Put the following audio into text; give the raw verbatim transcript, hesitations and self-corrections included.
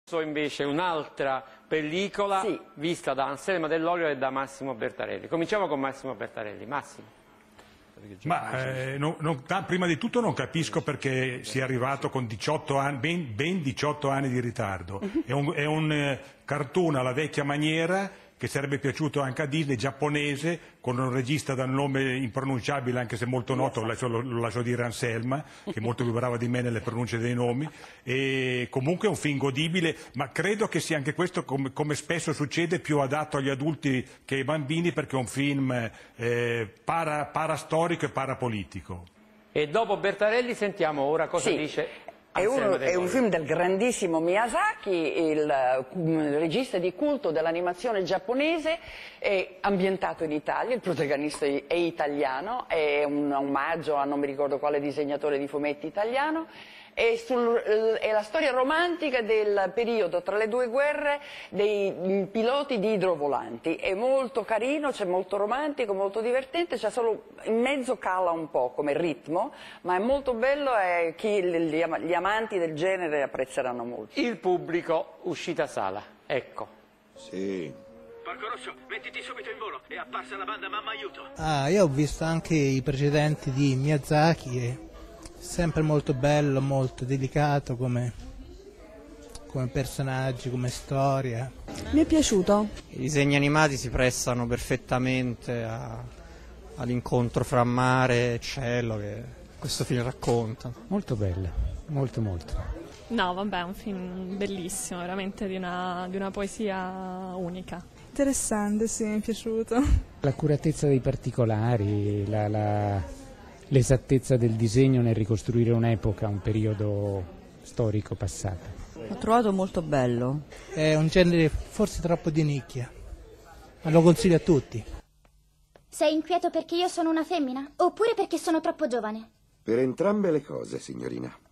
Invece un'altra pellicola sì. vista da Anselma Dell'Olio e da Massimo Bertarelli. Cominciamo con Massimo Bertarelli. Massimo. Ma eh, non, non, prima di tutto non capisco perché sia arrivato con diciotto anni, ben, ben diciotto anni di ritardo. È un, è un eh, cartoon alla vecchia maniera che sarebbe piaciuto anche a Disney, giapponese, con un regista dal nome impronunciabile, anche se molto noto, lo lascio, lo lascio dire Anselma, che è molto più brava di me nelle pronunce dei nomi, e comunque è un film godibile, ma credo che sia anche questo, come, come spesso succede, più adatto agli adulti che ai bambini, perché è un film eh, para, parastorico e parapolitico. E dopo Bertarelli sentiamo ora cosa sì. dice È, uno, è un film del grandissimo Miyazaki, il, il regista di culto dell'animazione giapponese, è ambientato in Italia, il protagonista è italiano, è un omaggio a non mi ricordo quale disegnatore di fumetti italiano. È, sul, è la storia romantica del periodo tra le due guerre dei piloti di idrovolanti. È molto carino, c'è molto romantico, molto divertente, c'è solo in mezzo cala un po' come ritmo, ma è molto bello e chi, gli, gli amanti del genere apprezzeranno molto. Il pubblico, uscita sala, ecco. Sì. Porco Rosso, mettiti subito in volo, è apparsa la banda Mamma Aiuto. Ah, io ho visto anche i precedenti di Miyazaki e sempre molto bello, molto delicato come, come personaggi, come storia. Mi è piaciuto. I disegni animati si prestano perfettamente all'incontro fra mare e cielo che questo film racconta. Molto bello, molto molto. No, vabbè, è un film bellissimo, veramente di una, di una poesia unica. Interessante, sì, mi è piaciuto. L'accuratezza dei particolari, la... la... l'esattezza del disegno nel ricostruire un'epoca, un periodo storico passato. L'ho trovato molto bello. È un genere forse troppo di nicchia, ma lo consiglio a tutti. Sei inquieto perché io sono una femmina? Oppure perché sono troppo giovane? Per entrambe le cose, signorina.